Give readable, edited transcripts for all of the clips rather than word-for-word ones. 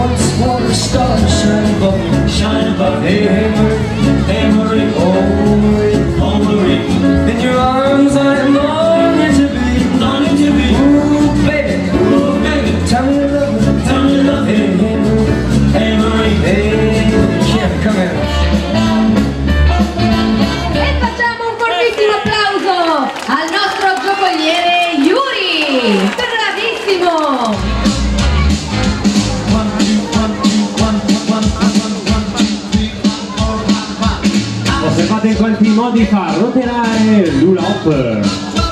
once was a star shine above, shine above. Hey Marie, hey Marie, oh Marie, oh Marie. In your arms I'm longing to be, longing to be. Ooh baby, tell me you love me, tell me you love me. Hey Marie, hey Kim, come here. E facciamo un fortissimo applauso al nostro giocoliere Yuri, bravissimo! Osservate in quanti modi fa roteare l'hula hoop.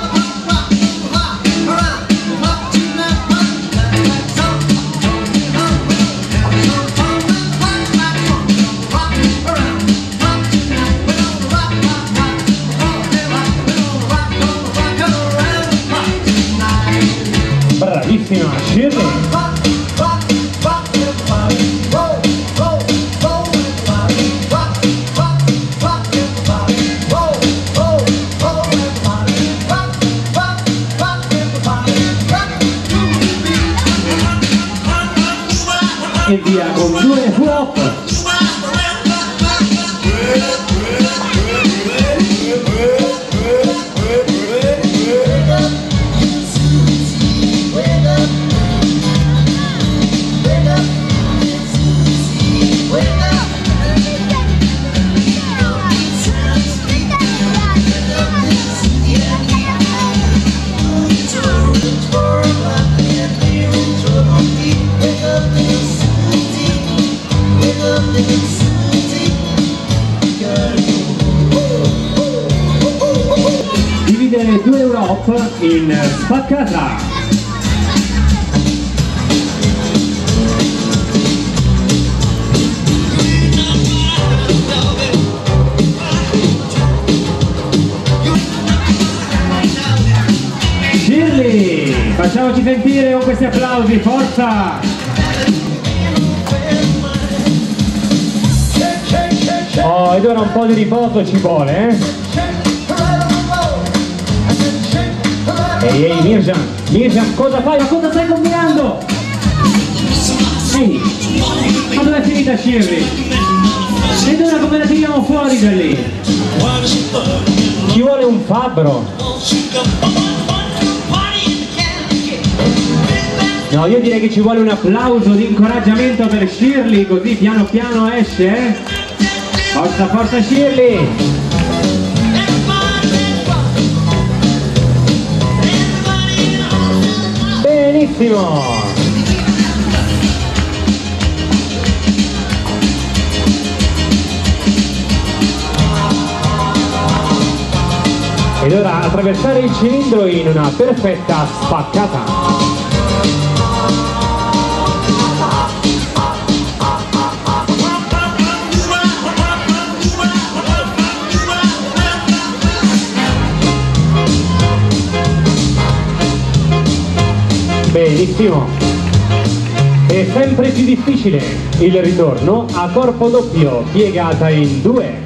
Bravissima Shirley! E via con 2 flop. Dividere 2 hula hoop in spaccata. Shirley, facciamoci sentire con questi applausi, forza! Oh, ed ora un po' di riposo ci vuole, eh? Ehi, Mirjam, cosa fai? Ma cosa stai combinando? Ehi, ma dove è finita Shirley? Ed ora come la tiriamo fuori da lì? Ci vuole un fabbro. No, io direi che ci vuole un applauso di incoraggiamento per Shirley, così piano piano esce, eh? Forza, forza Shirley! Benissimo! Ed ora attraversare il cilindro in una perfetta spaccata. Benissimo, è sempre più difficile il ritorno a corpo doppio piegata in 2.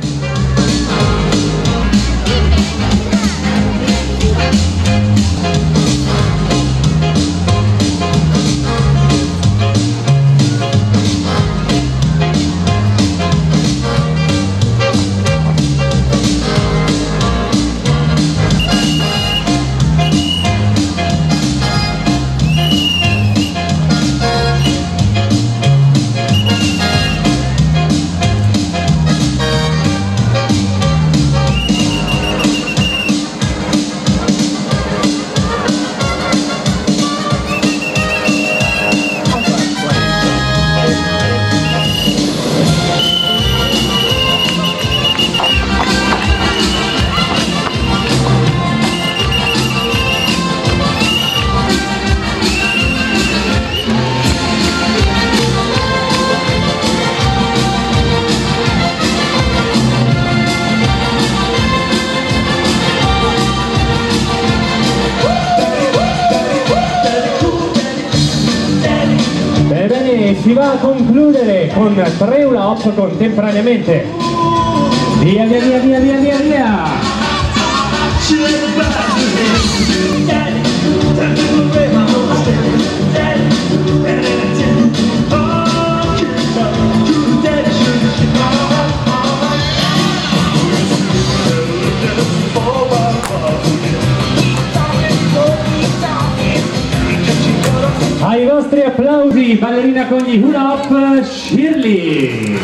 Si va a concludere con 3 hula hoop contemporaneamente. Via, via, via, via, via, via, via! Amici, ballerina con gli hula hop, Shirley.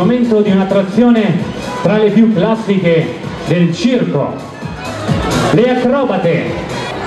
momento di un'attrazione tra le più classiche del circo, le acrobate.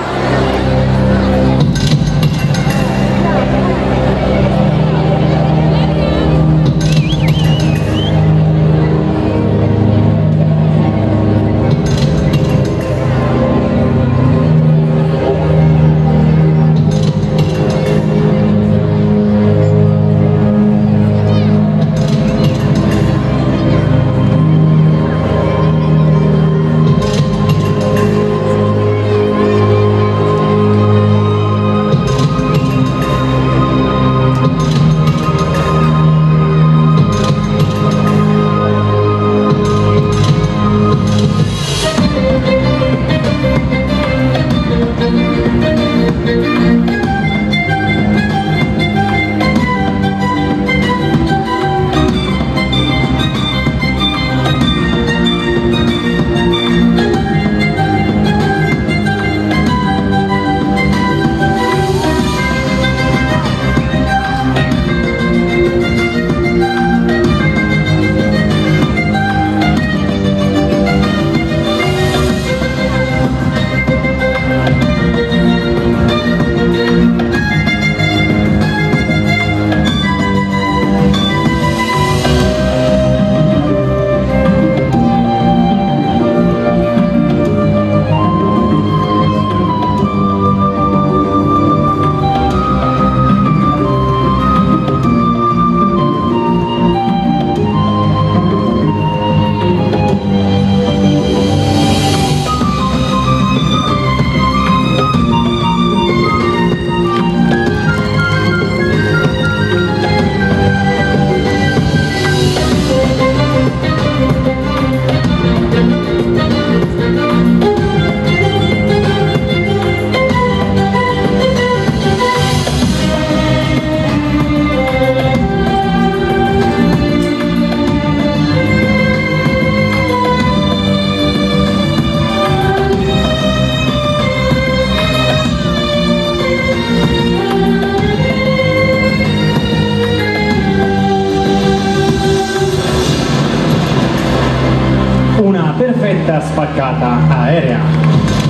Una perfetta spaccata aerea.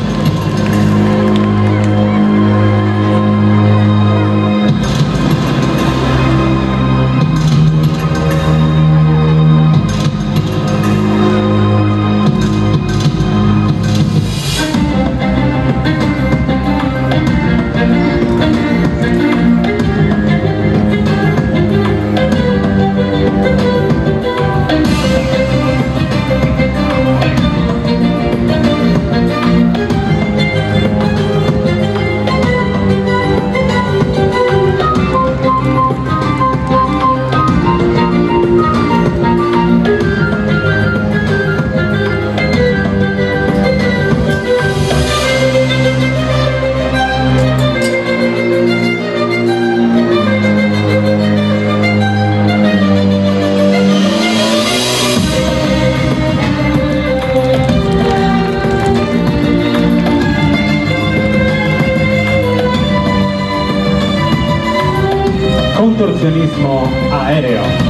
Contorsionismo aereo.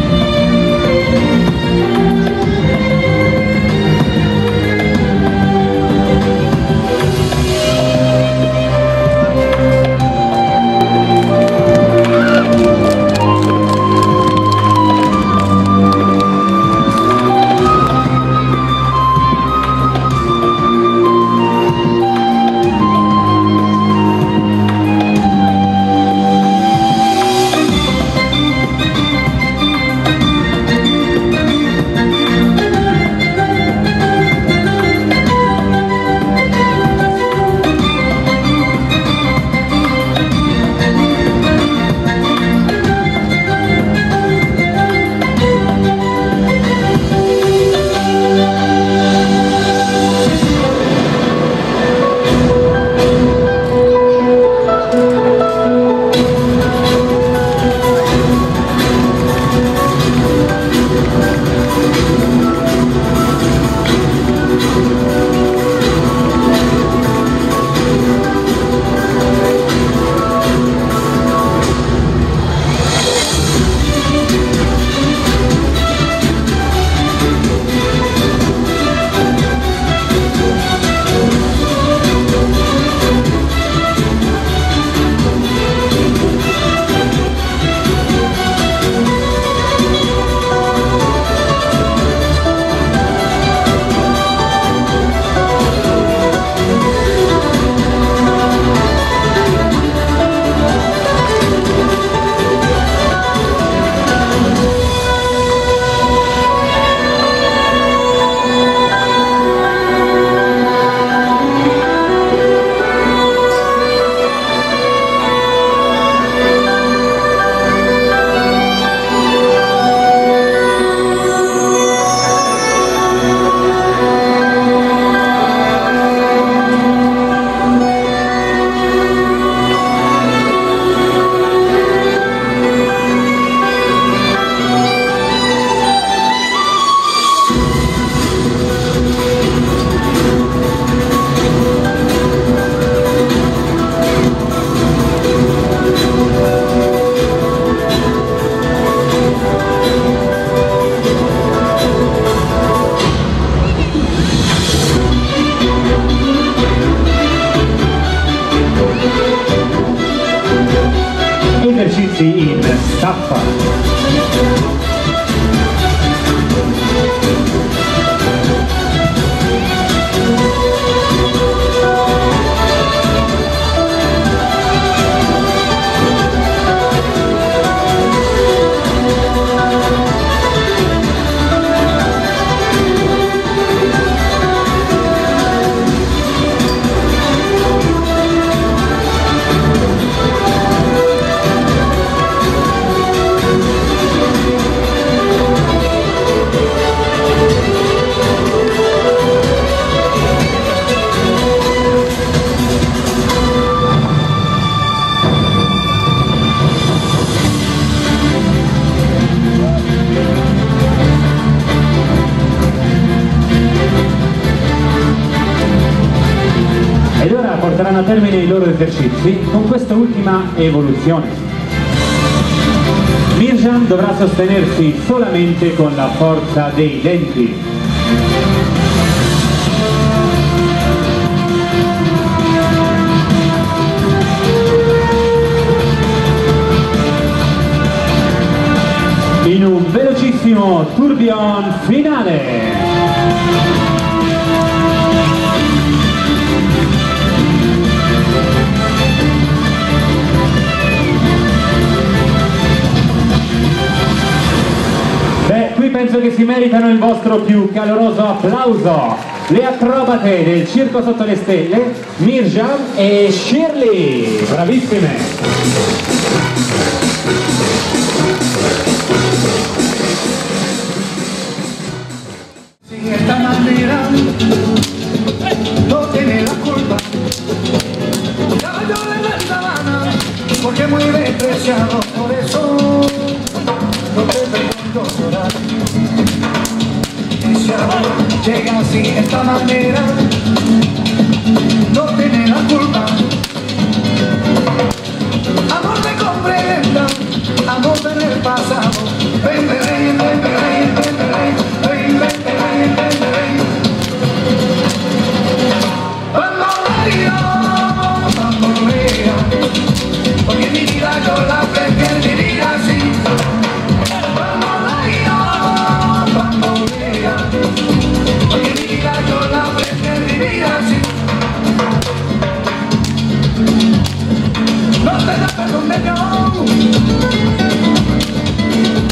porteranno a termine i loro esercizi con questa ultima evoluzione. Mirjam dovrà sostenersi solamente con la forza dei denti. In un velocissimo tourbillon finale. Qui penso che si meritano il vostro più caloroso applauso. Le acrobate del Circo Sotto le Stelle, Mirjam e Shirley. Bravissime! De esta manera no tiene la culpa. Caballo de la sabana, porque muy despreciado, por eso no te permito llorar. Ese amor llega así, de esta manera, no tiene la culpa. Amor de comprenda, amor del pasado. Ven, ven, ven, ven, ven, ven, ven, ven, ven, ven, ven, ven. Bambolea, porque mi vida yo la prefiero vivir así. Bambolea, porque mi vida yo la prefiero vivir así. No te da perdón de Dios.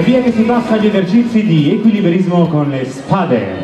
via che si passa agli esercizi di equilibrismo con le spade.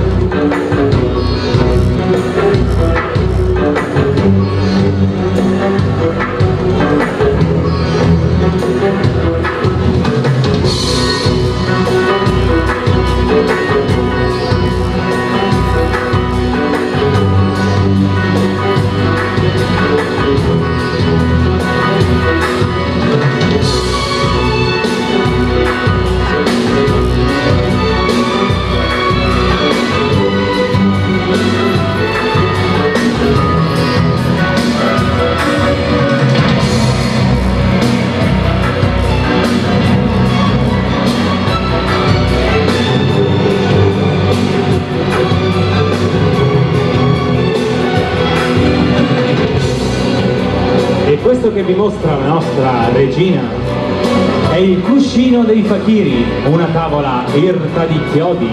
Questo che vi mostra la nostra regina è il cuscino dei fakiri, una tavola irta di chiodi.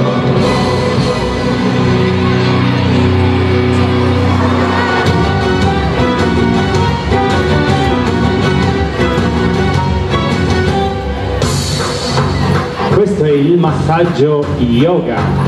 Questo è il massaggio yoga.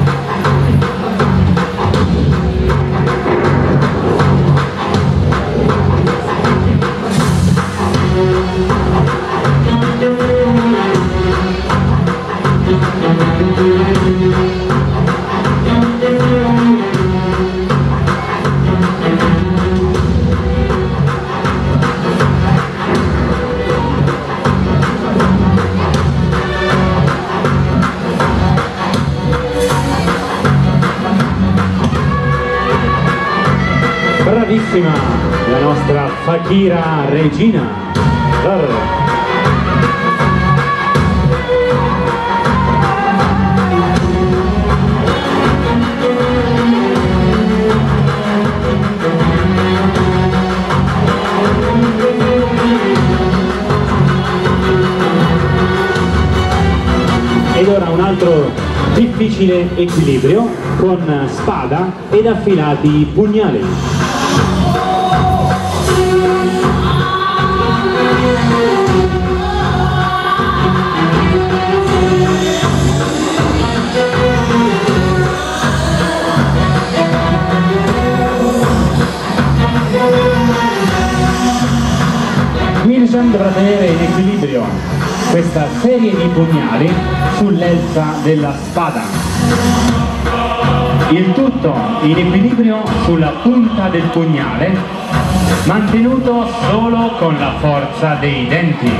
Bravissima la nostra fakira regina. Ed ora un altro difficile equilibrio con spada ed affilati pugnali. Mirjam dovrà tenere in equilibrio questa serie di pugnali sull'elsa della spada. Il tutto in equilibrio sulla punta del pugnale, mantenuto solo con la forza dei denti.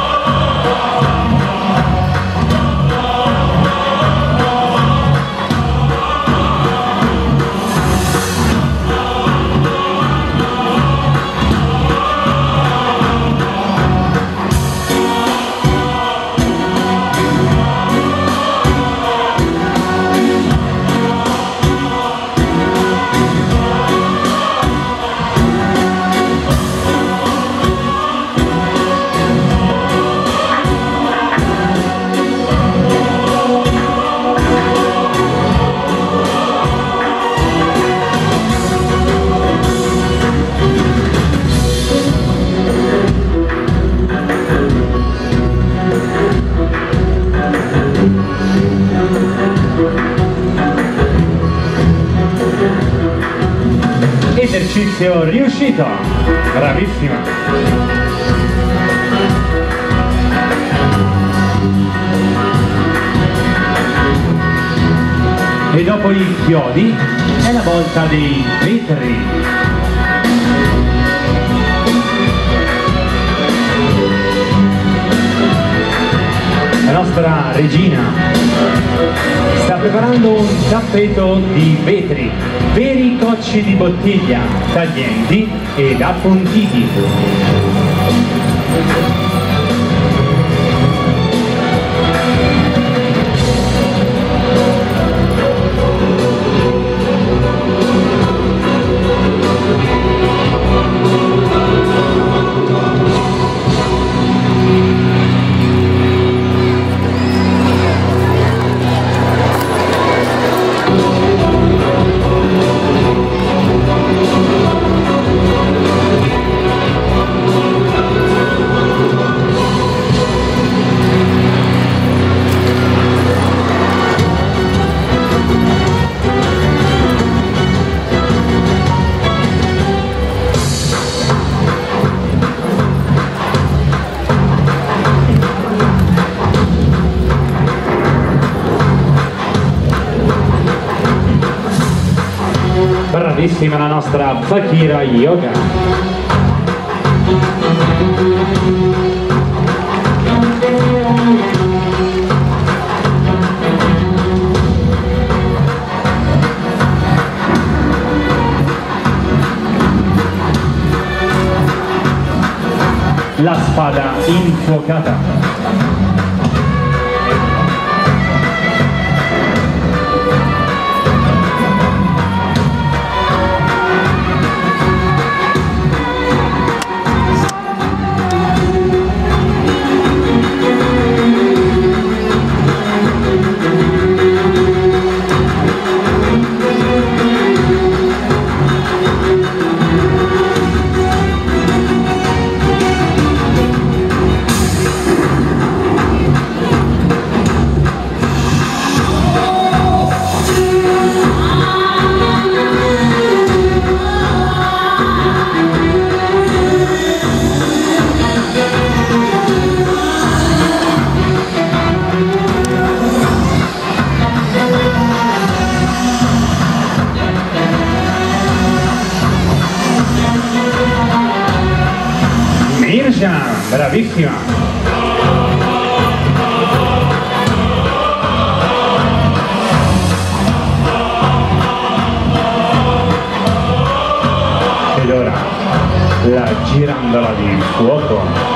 Esercizio riuscito, bravissima. E dopo i chiodi è la volta dei vetri. La nostra regina sta preparando un tappeto di vetri, veri cocci di bottiglia, taglienti ed appuntiti. Bravissima la nostra Fakira Yoga. La spada infuocata. Bravissima! Ed ora la girandola di fuoco.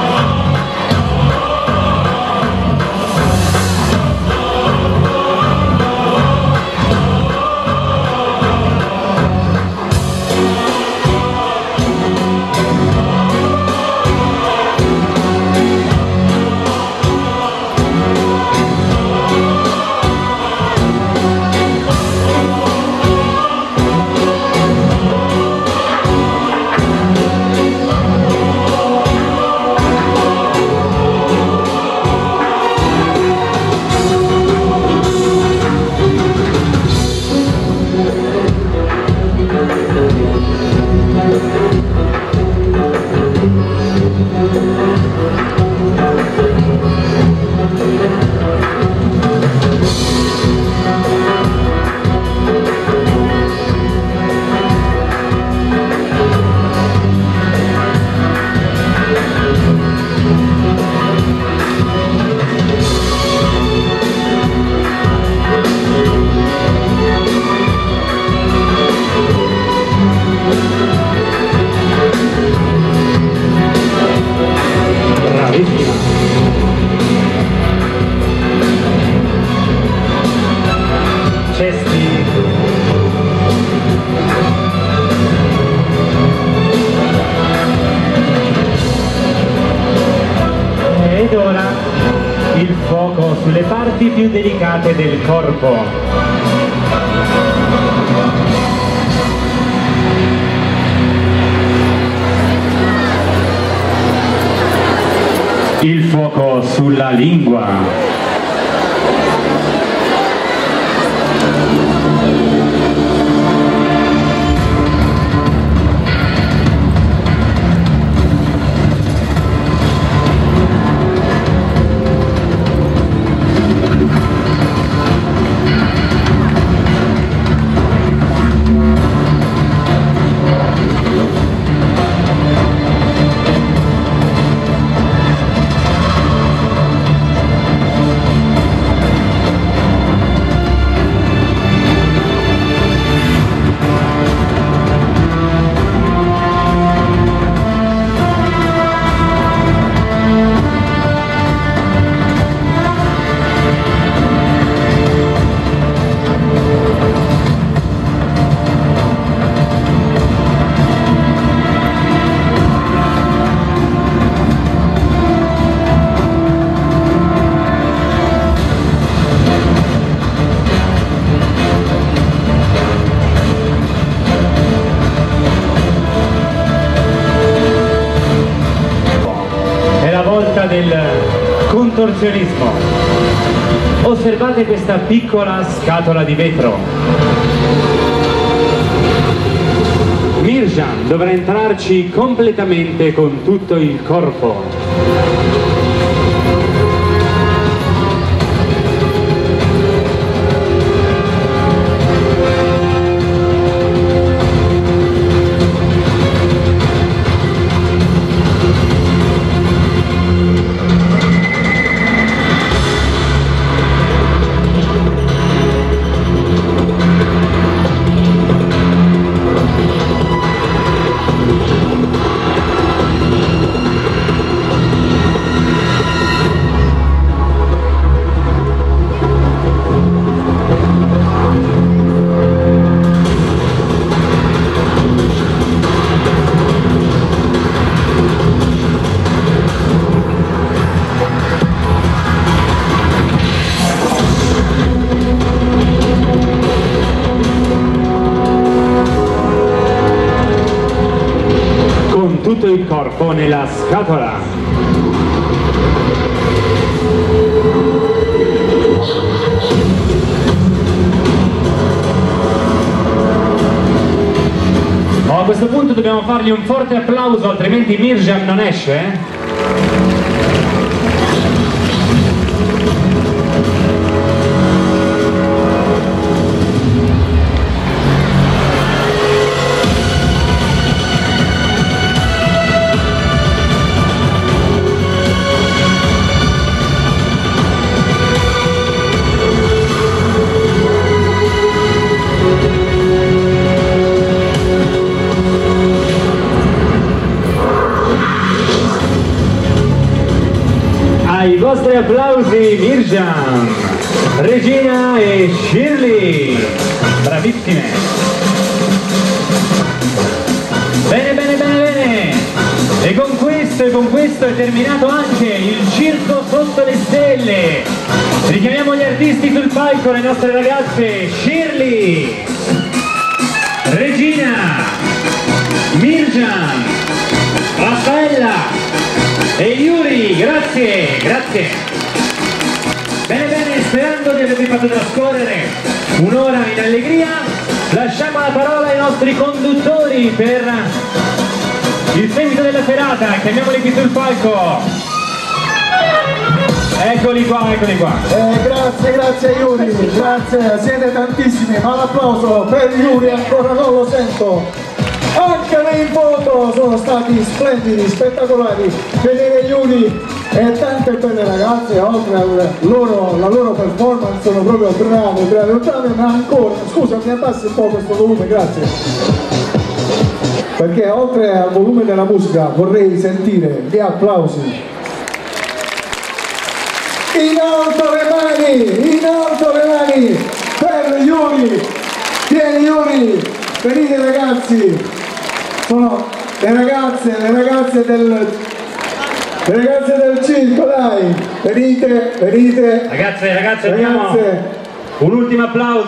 Ed ora il fuoco sulle parti più delicate del corpo. Il fuoco sulla lingua. Del contorsionismo. Osservate questa piccola scatola di vetro. Mirjam dovrà entrarci completamente con tutto il corpo. troppo nella scatola. A questo punto dobbiamo fargli un forte applauso, altrimenti Mirjam non esce. Ai vostri applausi Mirjam, Regina e Shirley, bravissime. Bene, bene, bene, bene. E con questo è terminato anche il circo sotto le stelle. Richiamiamo gli artisti sul palco, le nostre ragazze Shirley, Regina, Mirjam, Raffaella e Yuri, grazie, grazie. Bene, bene, sperando di avervi fatto trascorrere un'ora in allegria, lasciamo la parola ai nostri conduttori per il seguito della serata. Chiamiamoli qui sul palco. Eccoli qua, eccoli qua. Grazie Yuri, grazie, siete tantissimi, ma l'applauso per Yuri ancora non lo sento. Anche le foto sono stati splendidi, spettacolari. Vedere Yuri e tante belle ragazze, oltre alla loro performance, sono proprio brave, ma ancora, scusa, mi abbassi un po' questo volume, grazie. Perché oltre al volume della musica vorrei sentire gli applausi. In alto le mani per Yuri. Vieni Yuri, venite ragazzi. Sono le ragazze del circo, dai, venite. Ragazze, abbiamo un ultimo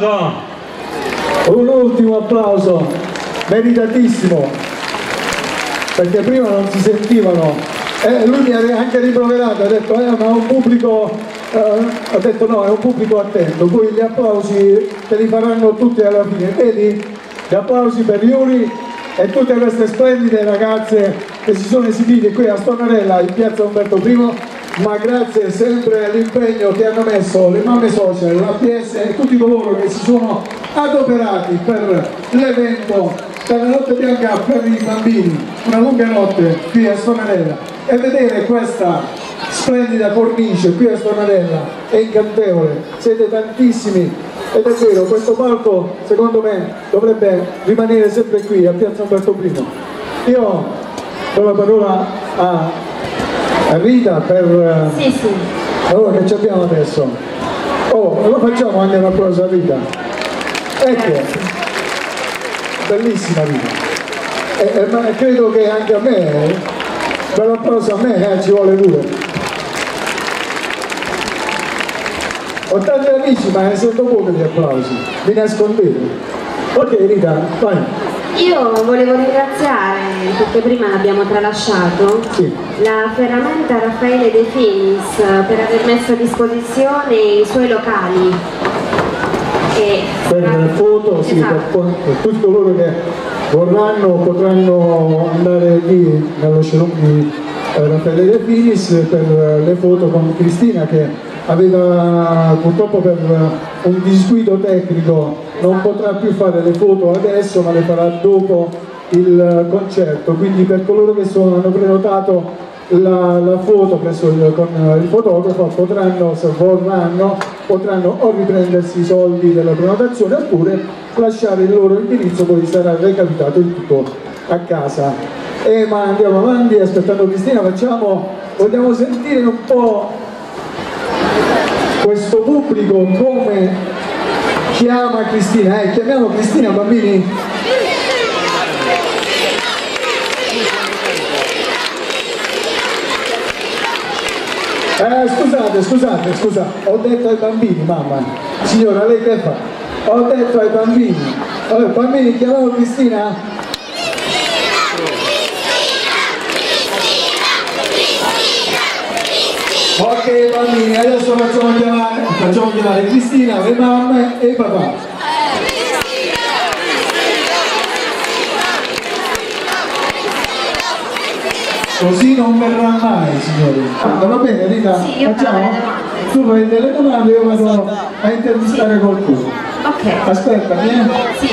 applauso, meritatissimo, perché prima non si sentivano, lui mi ha anche rimproverato, ha detto ma è un pubblico, ha detto no, è un pubblico attento, poi gli applausi te li faranno tutti alla fine, vedi? Gli applausi per Yuri e tutte queste splendide ragazze che si sono esibite qui a Stornarella in piazza Umberto I, ma grazie sempre all'impegno che hanno messo le mamme social, la PS e tutti coloro che si sono adoperati per l'evento, per la notte bianca per i bambini, una lunga notte qui a Stornarella, e vedere questa splendida cornice qui a Stornarella è incantevole, siete tantissimi. Ed è vero, questo palco secondo me dovrebbe rimanere sempre qui a piazza Umberto I. Io do la parola a Rita per sì. allora che ci abbiamo adesso. Oh, lo facciamo anche un applauso a Rita. Ecco, bellissima Rita. Ma credo che anche a me, per l'applauso a me ci vuole due. Ho tanti amici ma ne sento poco di applausi, vi nascondete. Ok Rita, vai. Io volevo ringraziare, perché prima l'abbiamo tralasciato, sì, la ferramenta Raffaele De Finis per aver messo a disposizione i suoi locali. Per foto, sì, esatto, per tutti coloro che vorranno potranno andare lì nello showroom di Raffaele De Finis per le foto con Cristina che aveva purtroppo per un disguido tecnico non potrà più fare le foto adesso ma le farà dopo il concerto, quindi per coloro che hanno prenotato la foto presso con il fotografo potranno, se vorranno, potranno o riprendersi i soldi della prenotazione oppure lasciare il loro indirizzo, poi sarà recapitato il tutto a casa. Ma andiamo avanti aspettando Cristina, vogliamo sentire un po' questo pubblico come chiama Cristina, chiamiamo Cristina bambini? Scusate, ho detto ai bambini, mamma, signora, lei che fa? Ho detto ai bambini, allora, bambini chiamiamo Cristina? Ok bambini, adesso facciamo chiamare Cristina, le mamme e i papà. Così non verrà mai, signori. Va bene Rita? Sì, io farò le domande. Tu fai delle domande, io vado a intervistare qualcuno. Ok. Aspettami, Sì.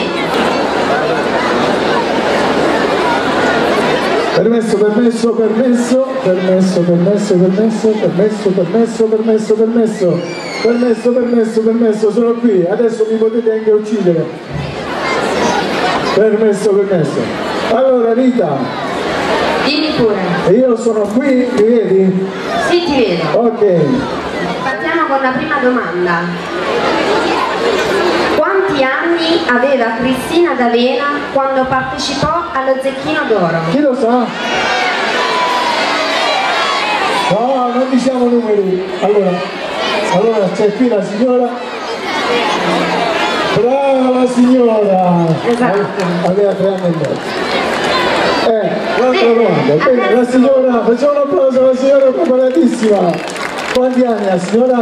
Permesso, permesso, permesso, permesso, permesso, permesso, permesso, permesso, permesso, permesso, permesso, permesso, permesso, sono qui, adesso mi potete anche uccidere. Permesso, permesso. Allora Rita, Dimmi pure. io sono qui, mi vedi? Sì, ti vedo. Ok. Partiamo con la prima domanda. Quanti anni aveva Cristina D'Avena quando partecipò allo Zecchino d'Oro? Chi lo sa? No, non diciamo numeri. Allora c'è qui la signora. Brava la signora! Esatto. Aveva 3 anni e mezzo. L'altra domanda. Bene, la signora, facciamo un applauso alla signora preparatissima. Quanti anni la signora?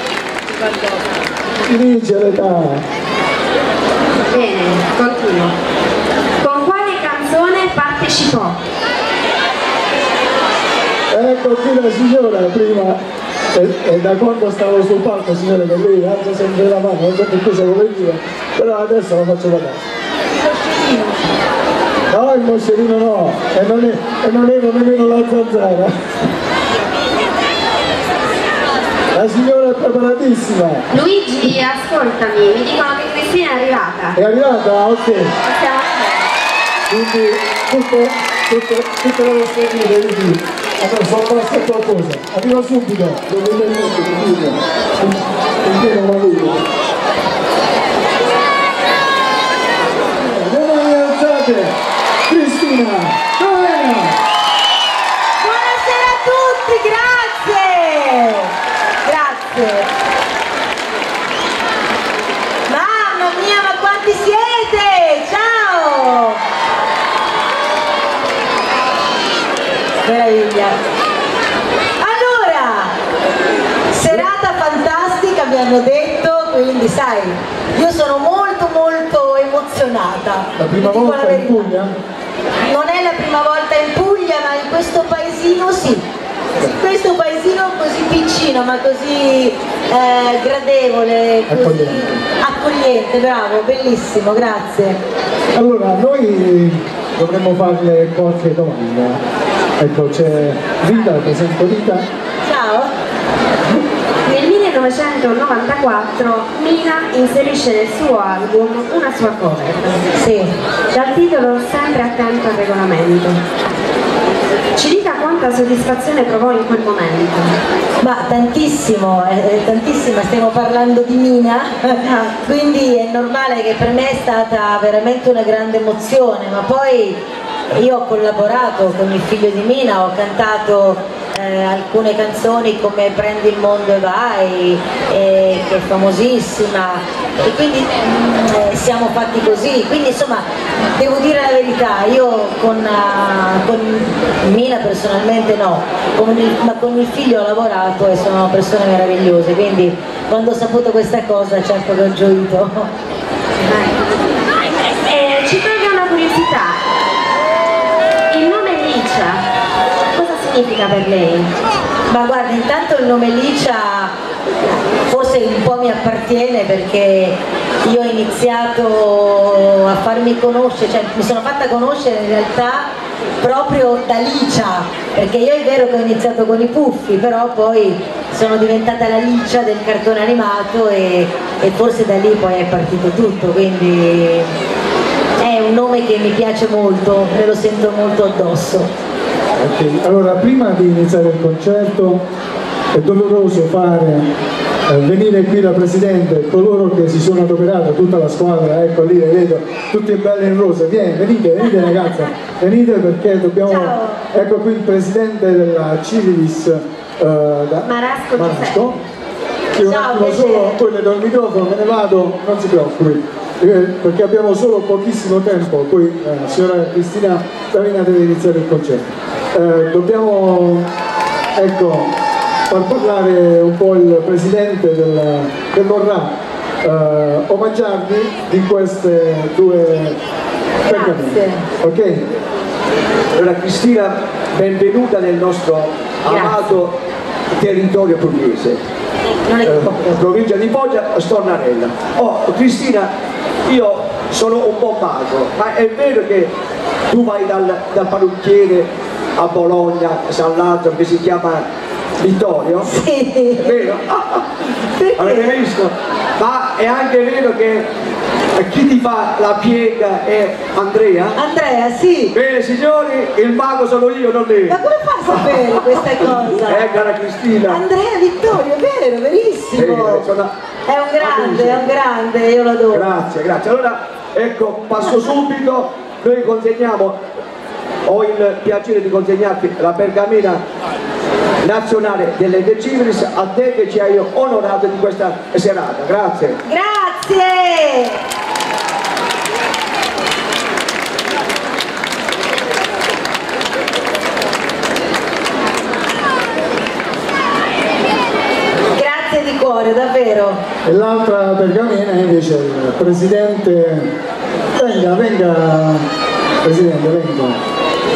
Finisce l'età. Bene, continuo. Con quale canzone partecipò? Ecco qui la signora prima. E da quando stavo sul palco, signore, che lei alza sempre la mano, non so che cosa vuole dire, però adesso la faccio vedere. No, il moscerino no, e non ero nemmeno la zanzara. La signora è preparatissima. Luigi, ascoltami, mi dicono che Cristina è arrivata. È arrivata? Ok. Possiamo Quindi tutte le vostre vite, quindi sono rimasto qualcosa. Arriva subito, le mani alzate! Cristina D'Avena! Buonasera a tutti, grazie! Grazie! Mamma mia, ma quanti siete! Ciao! Meraviglia! Allora, serata fantastica mi hanno detto, quindi sai, io sono molto molto emozionata. La prima Vi dico volta la in verità. Puglia? Non è la prima volta in Puglia, ma in questo paesino sì. In questo paesino così piccino, ma così gradevole, così accogliente, bravo, bellissimo, grazie. Allora, noi dovremmo farle qualche domanda. Ecco, c'è Rita, presento Rita. Ciao. Nel 1994 Mina inserisce nel suo album una sua cover, Sì. dal titolo Sempre attento al regolamento. Ci dica quanta soddisfazione provò in quel momento. Ma tantissimo, tantissima, stiamo parlando di Mina, quindi è normale che per me è stata veramente una grande emozione, ma poi io ho collaborato con il figlio di Mina, ho cantato alcune canzoni come Prendi il mondo e vai, che è famosissima, e quindi siamo fatti così, quindi insomma devo dire la verità, io con Mina personalmente no, ma con mio figlio ho lavorato e sono persone meravigliose, quindi quando ho saputo questa cosa certo che ho gioito. Ci tolga una curiosità. Il nome Licia, cosa significa per lei? Ma guarda, intanto il nome Licia forse un po' mi appartiene perché io ho iniziato a farmi conoscere, cioè mi sono fatta conoscere in realtà proprio da Licia, perché io è vero che ho iniziato con i Puffi, però poi sono diventata la Licia del cartone animato e forse da lì poi è partito tutto, quindi è un nome che mi piace molto, me lo sento molto addosso. Ok, allora prima di iniziare il concerto è doloroso fare venire qui la Presidente, coloro che si sono adoperati, tutta la squadra, ecco lì, le vedo, tutti belle in rosa, venite ragazze, venite perché dobbiamo, Ciao. ecco qui il Presidente della Civilis Marasco. Sì, un Ciao, attimo solo, poi le do il microfono, me ne vado, non si preoccupi, perché abbiamo solo pochissimo tempo, poi signora Cristina D'Avena deve iniziare il concerto. Dobbiamo, ecco, far parlare un po' il presidente che vorrà omaggiarvi di queste due pergamene. Ok? Allora Cristina, benvenuta nel nostro amato territorio pugliese, provincia di Foggia, Stornarella. Oh Cristina, io sono un po' magro, ma è vero che tu vai dal parrucchiere a Bologna, San Lazzaro, che si chiama Vittorio? Sì. È vero? Avete visto? Ma è anche vero che chi ti fa la piega è Andrea? Andrea, sì. Bene signori, il mago sono io, non lei. Ma come fai a sapere questa cosa? Cara Cristina. Andrea Vittorio, è vero, verissimo. È un grande, io lo adoro. Grazie, grazie. Allora, ecco, passo subito, noi consegniamo, ho il piacere di consegnarti la pergamena nazionale delle Civilis a te che ci hai onorato di questa serata. Grazie. Grazie. Di cuore, davvero. E l'altra pergamena invece il presidente, venga presidente, venga.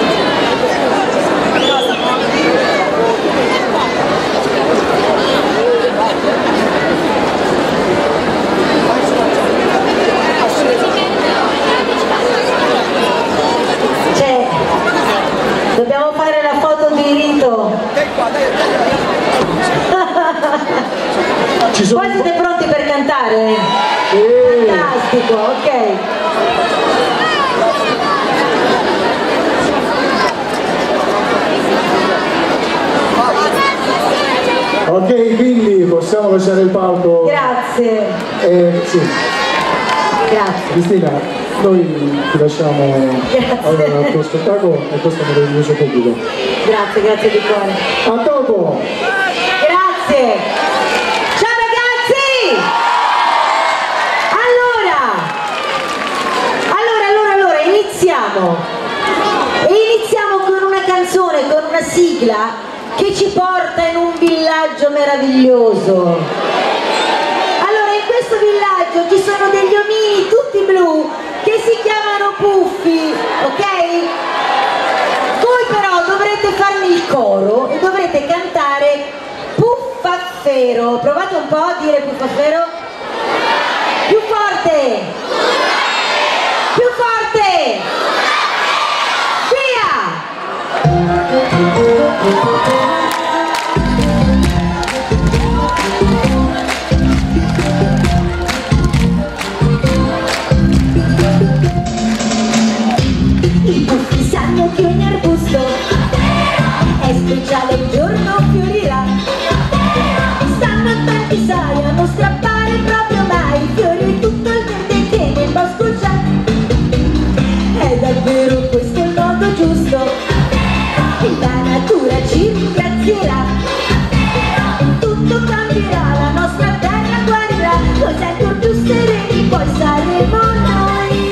Cioè, dobbiamo fare la foto di rito. Poi siete pronti per cantare? Fantastico, ok. Ok, quindi possiamo lasciare il palco. Grazie. Sì. Grazie. Cristina, noi ti lasciamo al tuo spettacolo e questo meraviglioso pubblico. Grazie, grazie di cuore. A dopo! Grazie! Iniziamo con una canzone, con una sigla che ci porta in un villaggio meraviglioso. Allora, in questo villaggio ci sono degli omini tutti blu che si chiamano Puffi, ok? Voi però dovrete farmi il coro e dovrete cantare Puffaffero. Provate un po' a dire Puffaffero. Più forte! Più forte! I puffi sanno che ogni arbusto è speciale, un giorno fiorirà. Stanno attenti, sai, a non strappare proprio mai i fiori e tutto il verde che nel bosco c'è. È davvero questo il modo giusto, la natura ci ringrazierà, tutto cambierà, la nostra terra guarirà, cos'è ancor più sereni, poi saremo noi.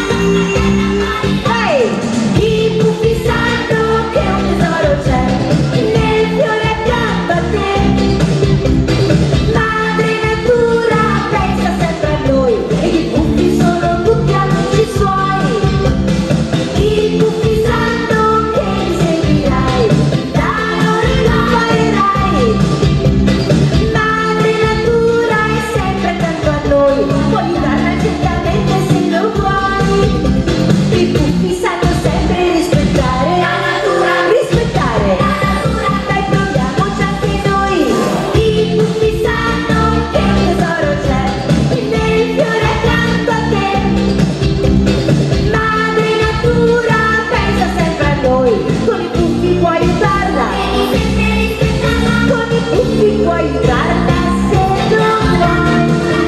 I puffi sanno che un tesoro c'è nel fiore accanto a te, madre natura pensa sempre a noi e i puffi sono tutti amici suoi. I puffi sanno che li seguirai, da loro imparerai, madre natura è sempre accanto a noi, puoi aiutarla certamente se lo vuoi. I puffi sanno sempre rispettare la natura, rispettare la natura, dai proviamoci anche noi. I puffi sanno che un tesoro c'è nel fiore accanto a te, madre natura pensa sempre a noi, con i puffi puoi aiutarla, con i puffi puoi aiutarla se lo vuoi.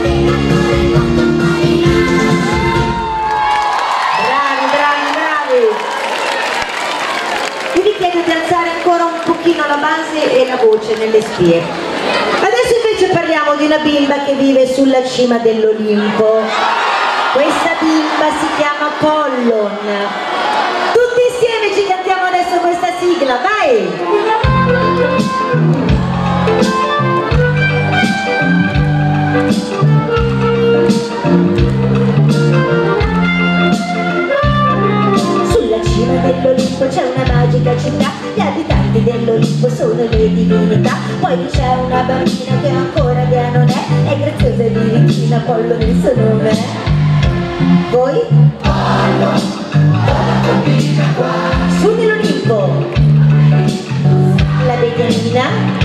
Di alzare ancora un pochino la base e la voce nelle spie. Adesso invece parliamo di una bimba che vive sulla cima dell'Olimpo. Questa bimba si chiama Pollon. Tutti insieme ci cantiamo adesso questa sigla, vai! Beniamina, Apollo nel suo nome. Voi? Su nell'Olimpo. La Beniamina.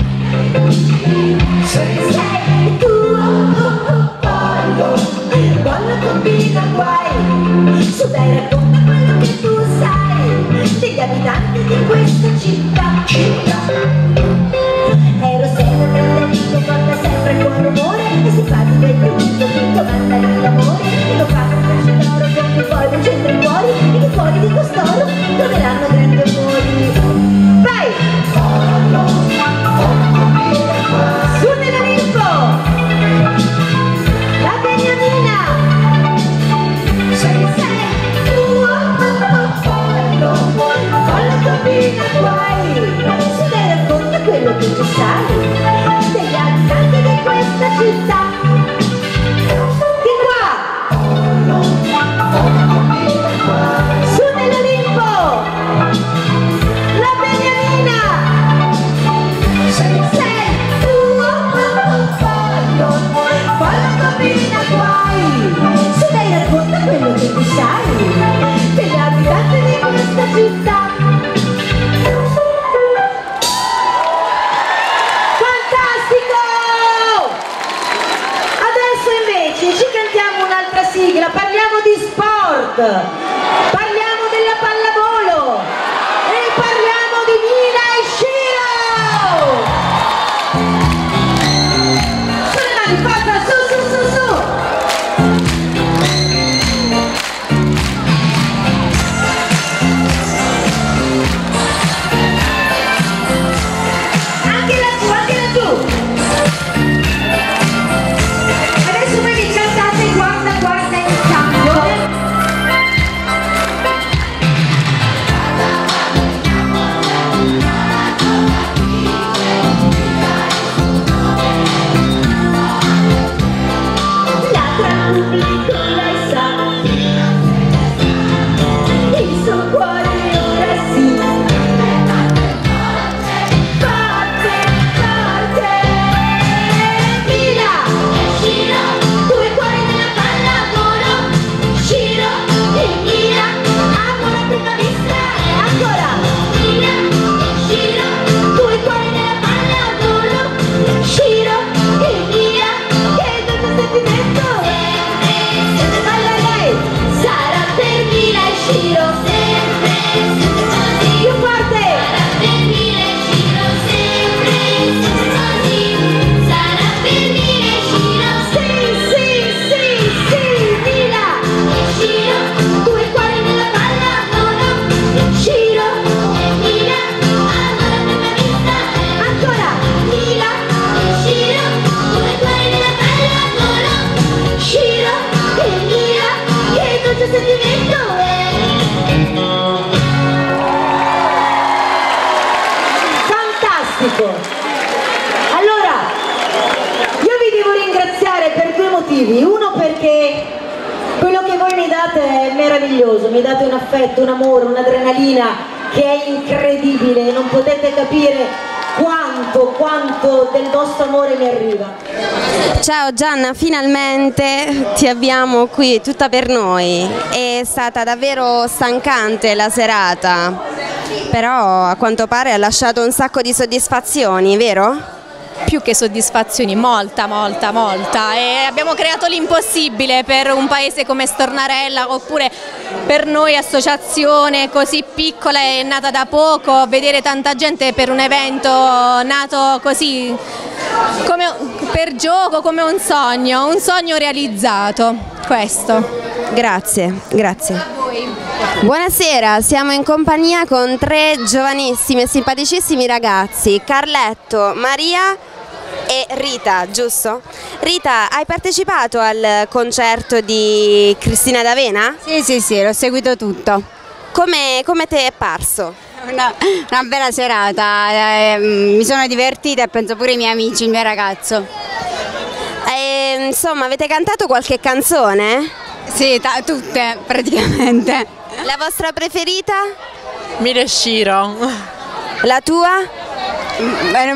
Sei tu, Apollo, combina guai. Su dai, racconta quello che tu sai degli abitanti di questa città. Ero sempre fratello, porta sempre il buon rumore e si fa di bello tutto che comanda l'amore. E lo fa con fascia d'oro con i poi del centro i cuori e che fuori di costoro troveranno grandi amori. Vai! Su nell'Olimpo! La Beniamina! Sei tu, Apollo, combina guai. Su dai, racconta quello che tu sai degli abitanti di questa città. Di qua! Su nell'Olimpo! La Beniamina! Sei tu, Apollo, combina guai. Su dai, racconta quello che tu sai degli abitanti di questa città. Fantastico! Adesso invece ci cantiamo un'altra sigla, parliamo di sport, parliamo della pallavolo e parliamo di Mina e Shiro! Sulle mani, forza, su, su, su, su! Anche laggiù, anche laggiù! Adesso voi mi cantate guarda, guarda il cambio. La tra pubblico lei sa, il suo cuore ora sì. Forte, forte, Mila, Shiro, due cuori nella pallavolo. Shiro e Mila, amore a prima vista. Ancora, Mila, Shiro, due cuori nella pallavolo. Shiro e Mila, che dolce sentimento. Balla lei, sarà per Mila e Shiro. Più forte. Sì, sì, sì, sì, Mila e Shiro, due cuori nella pallavolo. Shiro e Mila, amore a prima vista. Ancora, Mila e Shiro, due cuori nella pallavolo. Shiro e Mila, che dolce sentimento è. Fantastico! Allora, io vi devo ringraziare per due motivi. Uno perché quello che voi mi date è meraviglioso, mi date un affetto, un amore, un'adrenalina che è incredibile, non potete capire quanto del vostro amore mi arriva. Ciao Gianna, finalmente ti abbiamo qui tutta per noi. È stata davvero stancante la serata, però a quanto pare ha lasciato un sacco di soddisfazioni, vero? Più che soddisfazioni, molta. E abbiamo creato l'impossibile per un paese come Stornarella, oppure per noi associazione così piccola e nata da poco, vedere tanta gente per un evento nato così come per gioco, come un sogno realizzato, questo. Grazie. Buonasera, siamo in compagnia con tre giovanissimi e simpaticissimi ragazzi, Carletto, Maria e Rita, giusto? Rita, hai partecipato al concerto di Cristina D'Avena? Sì, l'ho seguito tutto. Come ti è parso? Una bella serata, mi sono divertita e penso pure i miei amici, il mio ragazzo. Insomma, avete cantato qualche canzone? Sì, tutte praticamente. La vostra preferita? Mina e Shiro. La tua?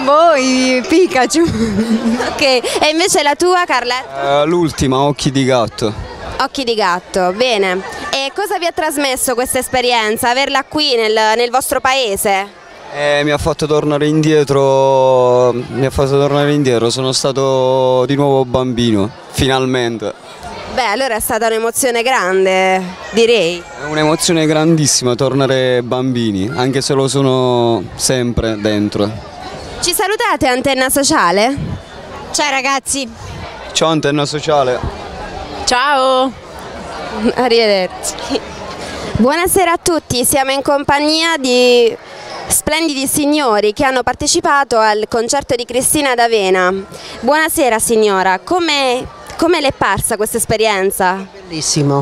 voi, Pikachu. Ok, e invece la tua, Carletta? L'ultima, Occhi di gatto. Occhi di gatto, bene. E cosa vi ha trasmesso questa esperienza, averla qui nel vostro paese? Mi ha fatto tornare indietro, sono stato di nuovo bambino, finalmente. Beh, allora è stata un'emozione grande, direi. È un'emozione grandissima tornare bambini, anche se lo sono sempre dentro. Ci salutate, Antenna Sociale? Ciao ragazzi. Ciao Antenna Sociale. Ciao. Arrivederci. Buonasera a tutti, siamo in compagnia di splendidi signori che hanno partecipato al concerto di Cristina D'Avena. Buonasera signora, come le è parsa questa esperienza? Bellissimo.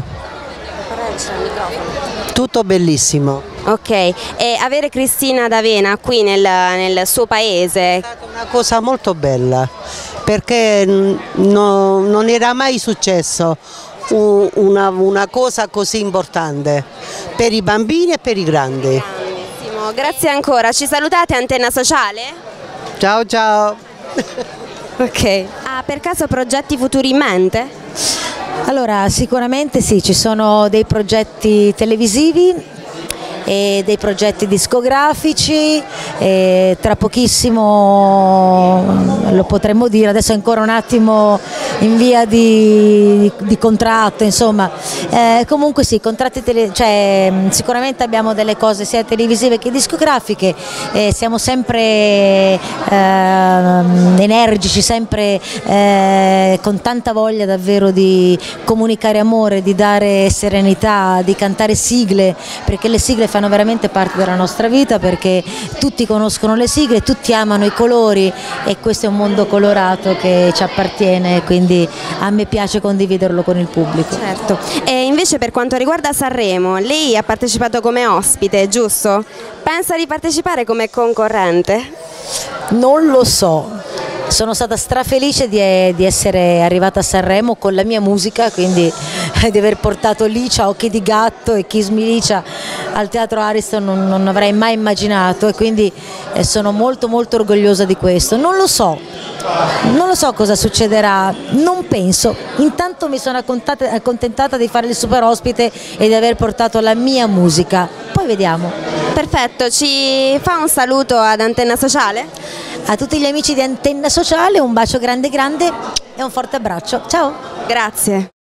Tutto bellissimo. Ok, e avere Cristina D'Avena qui nel suo paese? È stata una cosa molto bella, perché non era mai successo una cosa così importante per i bambini e per i grandi. Grazie ancora, ci salutate Antenna Sociale? Ciao ciao. Ok, ha per caso progetti futuri in mente? Allora, sicuramente sì, ci sono dei progetti televisivi e dei progetti discografici e tra pochissimo lo potremmo dire, adesso è ancora un attimo in via di contratto, insomma, comunque sì, contratti sicuramente abbiamo delle cose sia televisive che discografiche, siamo sempre energici, sempre con tanta voglia davvero di comunicare amore, di dare serenità, di cantare sigle, perché le sigle fanno veramente parte della nostra vita, perché tutti conoscono le sigle, tutti amano i colori e questo è un mondo colorato che ci appartiene, quindi a me piace condividerlo con il pubblico. Certo. E invece per quanto riguarda Sanremo, lei ha partecipato come ospite, giusto? Pensa di partecipare come concorrente? Non lo so. Sono stata strafelice di essere arrivata a Sanremo con la mia musica, quindi di aver portato Licia, Occhi di gatto e Kiss Me Licia al Teatro Ariston non avrei mai immaginato, e quindi sono molto molto orgogliosa di questo. Non lo so cosa succederà, non penso. Intanto mi sono accontentata di fare il super ospite e di aver portato la mia musica, poi vediamo. Perfetto, ci fa un saluto ad Antenna Sociale? A tutti gli amici di Antenna Sociale un bacio grande grande e un forte abbraccio. Ciao! Grazie!